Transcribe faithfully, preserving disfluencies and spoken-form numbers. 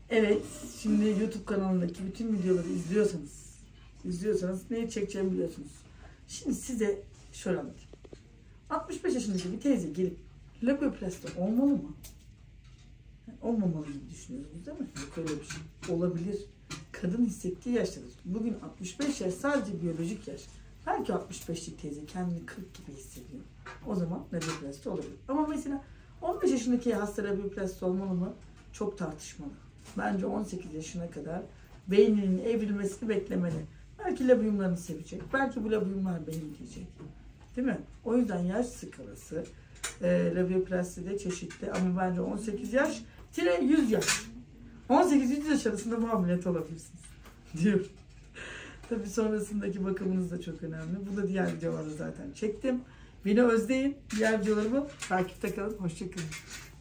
Evet, şimdi YouTube kanalındaki bütün videoları izliyorsanız, izliyorsanız neyi çekeceğimi biliyorsunuz. Şimdi size şöyle anlatayım. altmış beş yaşındaki bir teyze gelip labioplasti olmalı mı? Olmamalı gibi düşünüyorsunuz değil mi? Yok öyle bir şey. Olabilir. Kadın hissettiği yaştadır. Bugün altmış beş yaş sadece biyolojik yaş. Belki altmış beşlik teyze kendini kırk gibi hissediyor. O zaman labioplasti olabilir. Ama mesela on beş yaşındaki hasta labioplasti olmalı mı? Çok tartışmalı. Bence on sekiz yaşına kadar beyninin evrilmesini beklemeli. Belki labiumlarını sevecek. Belki bu labiumlar benim diyecek. Değil mi? O yüzden yaş skalası e, labioplastide çeşitli ama bence on sekiz yaş yüz yaş. on sekiz yüz yaş arasında bu ameliyat olabilirsiniz diyor. Tabii sonrasındaki bakımınız da çok önemli. Bu da diğer videolarda zaten çektim. Beni özleyin. Diğer videolarımı takipte kalın. Hoşçakalın.